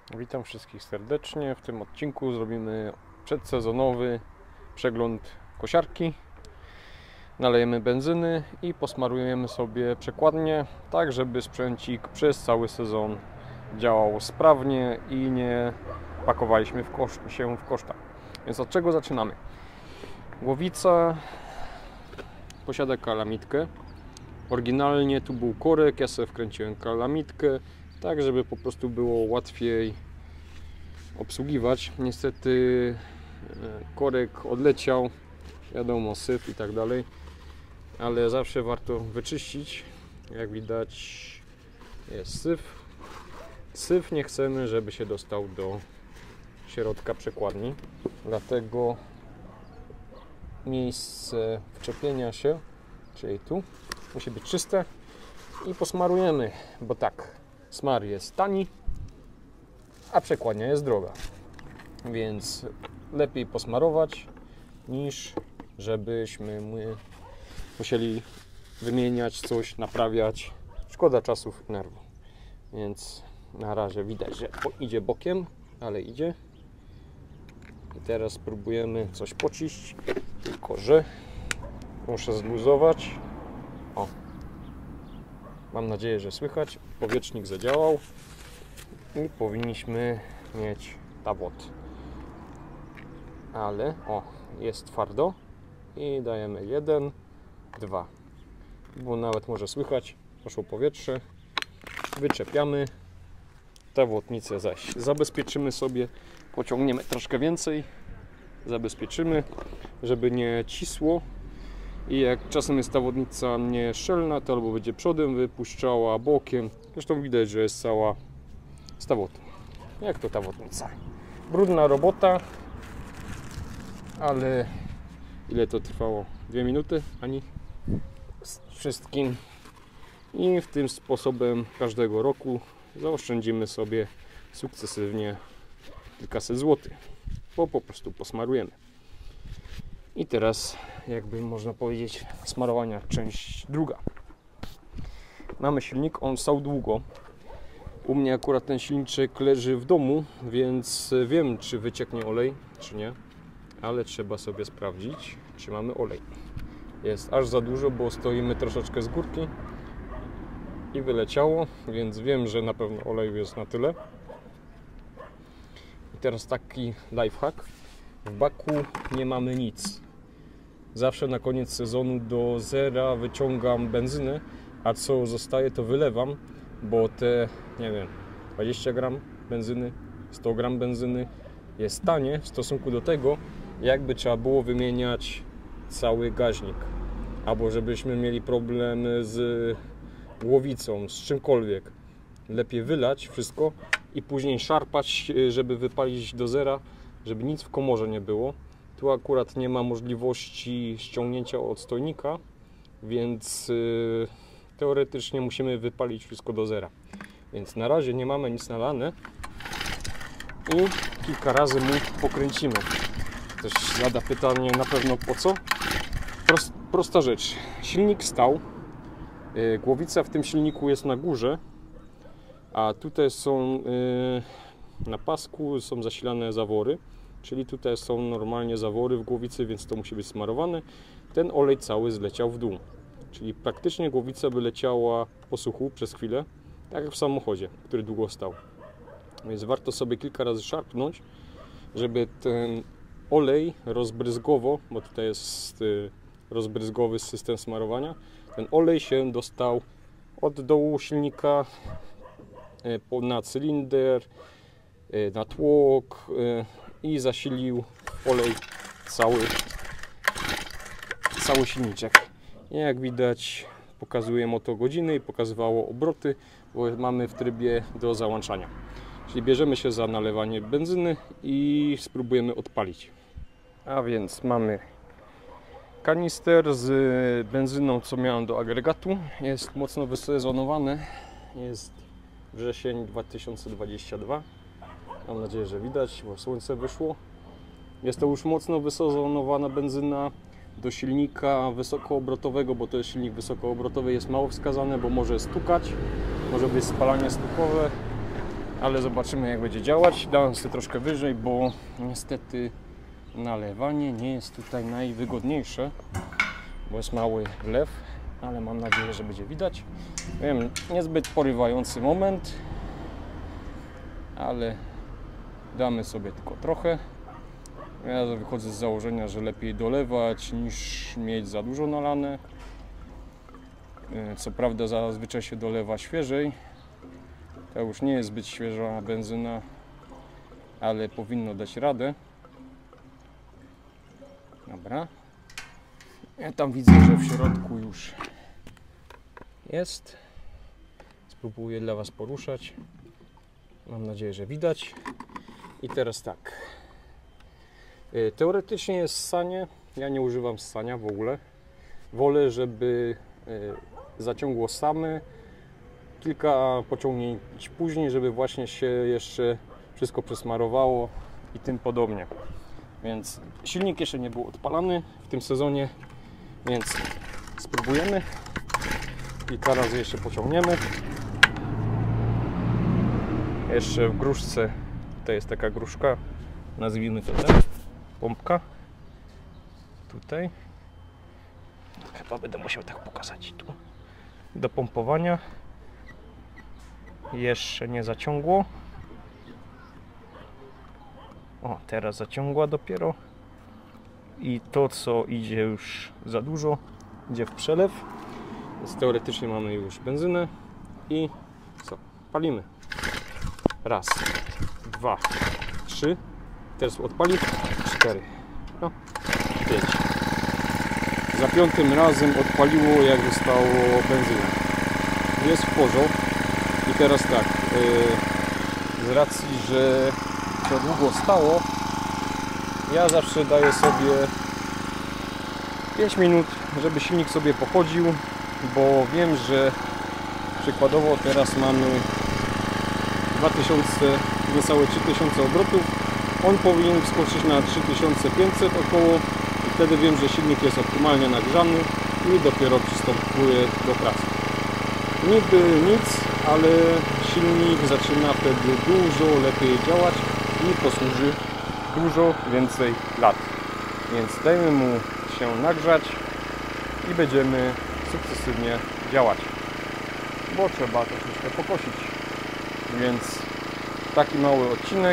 Witam wszystkich serdecznie. W tym odcinku zrobimy przedsezonowy przegląd kosiarki. Nalejemy benzyny i posmarujemy sobie przekładnię, tak żeby sprzęcik przez cały sezon działał sprawnie i nie pakowaliśmy się w koszta. Więc od czego zaczynamy? Głowica posiada kalamitkę. Oryginalnie tu był korek, ja sobie wkręciłem kalamitkę, tak żeby po prostu było łatwiej obsługiwać. Niestety korek odleciał, wiadomo, syf i tak dalej, ale zawsze warto wyczyścić. Jak widać jest syf. Syf nie chcemy, żeby się dostał do środka przekładni, dlatego miejsce wczepienia się, czyli tu, musi być czyste i posmarujemy, bo tak, smar jest tani, a przekładnia jest droga, więc lepiej posmarować niż żebyśmy musieli wymieniać coś, naprawiać. Szkoda czasów i nerwów. Więc na razie widać, że idzie bokiem, ale idzie. I teraz spróbujemy coś pociść, tylko że muszę zluzować. O, mam nadzieję, że słychać. Powietrznik zadziałał i powinniśmy mieć tawot. Ale o, jest twardo i dajemy 1, 2, bo nawet może słychać, poszło powietrze. Wyczepiamy tawotnicę, zaś zabezpieczymy sobie, pociągniemy troszkę więcej, zabezpieczymy, żeby nie cisło. I jak czasem jest tawotnica nieszczelna, to albo będzie przodem wypuszczała, bokiem. Zresztą widać, że jest cała z tawotu. Jak to tawotnica? Brudna robota, ale ile to trwało? 2 minuty? Ani z wszystkim. I w tym sposobem każdego roku zaoszczędzimy sobie sukcesywnie kilkaset złotych, bo po prostu posmarujemy. I teraz, jakby można powiedzieć, smarowania część druga. Mamy silnik, on stał długo. U mnie akurat ten silniczek leży w domu, więc wiem, czy wycieknie olej, czy nie. Ale trzeba sobie sprawdzić, czy mamy olej. Jest aż za dużo, bo stoimy troszeczkę z górki i wyleciało, więc wiem, że na pewno oleju jest na tyle. I teraz taki lifehack. W baku nie mamy nic. Zawsze na koniec sezonu do zera wyciągam benzynę, a co zostaje, to wylewam, bo te, nie wiem, 20 gram benzyny, 100 gram benzyny jest tanie w stosunku do tego, jakby trzeba było wymieniać cały gaźnik, albo żebyśmy mieli problem z głowicą, z czymkolwiek. Lepiej wylać wszystko i później szarpać, żeby wypalić do zera, żeby nic w komorze nie było. Tu akurat nie ma możliwości ściągnięcia odstojnika, więc teoretycznie musimy wypalić wszystko do zera. Więc na razie nie mamy nic nalane i kilka razy mu pokręcimy. Ktoś zada pytanie na pewno po co? Prosta rzecz. Silnik stał, głowica w tym silniku jest na górze, a tutaj są na pasku są zasilane zawory, czyli tutaj są normalnie zawory w głowicy, więc to musi być smarowane. Ten olej cały zleciał w dół, czyli praktycznie głowica by leciała po suchu przez chwilę, tak jak w samochodzie, który długo stał. Więc warto sobie kilka razy szarpnąć, żeby ten olej rozbryzgowo, bo tutaj jest rozbryzgowy system smarowania, ten olej się dostał od dołu silnika na cylinder, na tłok i zasilił olej cały silniczek. I jak widać, pokazuje motogodziny i pokazywało obroty, bo mamy w trybie do załączania. Czyli bierzemy się za nalewanie benzyny i spróbujemy odpalić. A więc mamy kanister z benzyną, co miałem do agregatu. Jest mocno wysezonowany. Jest wrzesień 2022. Mam nadzieję, że widać, bo słońce wyszło. Jest to już mocno wysezonowana benzyna. Do silnika wysokoobrotowego, bo to jest silnik wysokoobrotowy, jest mało wskazane, bo może stukać, może być spalanie stukowe. ale zobaczymy, jak będzie działać. Dałem sobie troszkę wyżej, bo niestety nalewanie nie jest tutaj najwygodniejsze, bo jest mały wlew, ale mam nadzieję, że będzie widać. Wiem, niezbyt porywający moment, ale damy sobie tylko trochę. Ja wychodzę z założenia, że lepiej dolewać niż mieć za dużo nalane. Co prawda zazwyczaj się dolewa świeżej. To już nie jest zbyt świeża benzyna, ale powinno dać radę. Dobra. Ja tam widzę, że w środku już jest. Spróbuję dla Was poruszać. Mam nadzieję, że widać. I teraz tak. Teoretycznie jest ssanie. Ja nie używam ssania w ogóle. Wolę, żeby zaciągło same. Kilka pociągnięć później, żeby właśnie się jeszcze wszystko przesmarowało i tym podobnie. Więc silnik jeszcze nie był odpalany w tym sezonie, więc spróbujemy. Kilka razy jeszcze pociągniemy. Jeszcze w gruszce, to jest taka gruszka, nazwijmy to tak, pompka. Tutaj. Chyba będę musiał tak pokazać tu. Do pompowania. Jeszcze nie zaciągło. O, teraz zaciągła dopiero. I to, co idzie już za dużo, idzie w przelew. Więc teoretycznie mamy już benzynę. I co? Palimy. Raz, dwa, trzy. Teraz odpali. 4. No, 5. Za 5. razem odpaliło, jak zostało benzyna. Jest w porządku. I teraz tak, z racji, że to długo stało, ja zawsze daję sobie 5 minut, żeby silnik sobie pochodził, bo wiem, że przykładowo teraz mamy 2000, niecałe 3000 obrotów. On powinien wskoczyć na 3500 około i wtedy wiem, że silnik jest optymalnie nagrzany i dopiero przystępuję do pracy. Niby nic, ale silnik zaczyna wtedy dużo lepiej działać i posłuży dużo więcej lat. Więc dajmy mu się nagrzać i będziemy sukcesywnie działać, bo trzeba troszeczkę pokosić. Więc taki mały odcinek.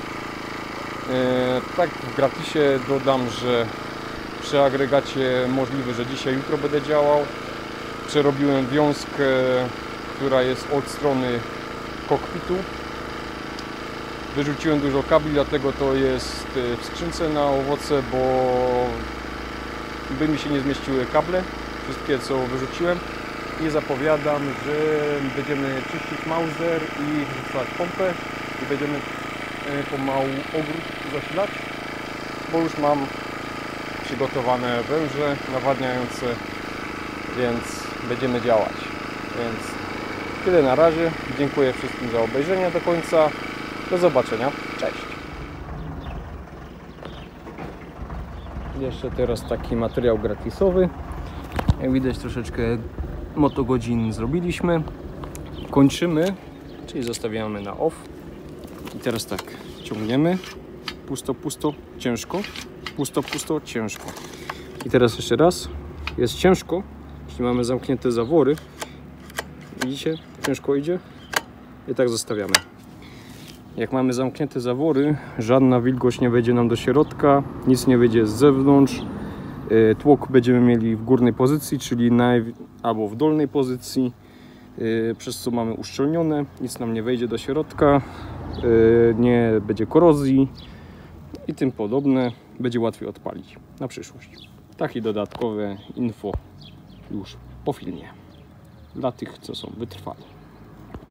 Tak w gratisie dodam, że przy agregacie możliwe, że dzisiaj, jutro będę działał. Przerobiłem wiązkę, która jest od strony kokpitu. Wyrzuciłem dużo kabli, dlatego to jest w skrzynce na owoce, bo by mi się nie zmieściły kable, wszystkie co wyrzuciłem. I zapowiadam, że będziemy czyścić Mauser i wrzucać pompę i będziemy pomału ogród zasilać, bo już mam przygotowane węże nawadniające, więc będziemy działać. Więc tyle na razie. Dziękuję wszystkim za obejrzenie do końca. Do zobaczenia. Cześć. Jeszcze teraz taki materiał gratisowy. Jak widać, troszeczkę motogodzin zrobiliśmy. Kończymy, czyli zostawiamy na off. I teraz tak, ciągniemy. Pusto, pusto, ciężko. Pusto, pusto, ciężko. I teraz jeszcze raz. Jest ciężko, czyli mamy zamknięte zawory. Widzicie? Ciężko idzie. I tak zostawiamy. Jak mamy zamknięte zawory, żadna wilgoć nie wejdzie nam do środka, nic nie wyjdzie z zewnątrz. Tłok będziemy mieli w górnej pozycji, czyli albo w dolnej pozycji, przez co mamy uszczelnione, nic nam nie wejdzie do środka, nie będzie korozji i tym podobne. Będzie łatwiej odpalić na przyszłość. Takie dodatkowe info już po filmie dla tych, co są wytrwali.